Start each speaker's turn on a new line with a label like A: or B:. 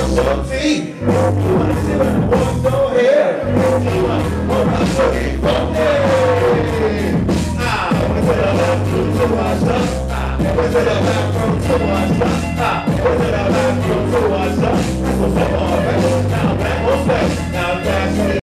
A: short teeth. You wanna see what I want, no hair. You want my shorty from there. Was it a left to watch us? Was it a left to watch us? Was it a left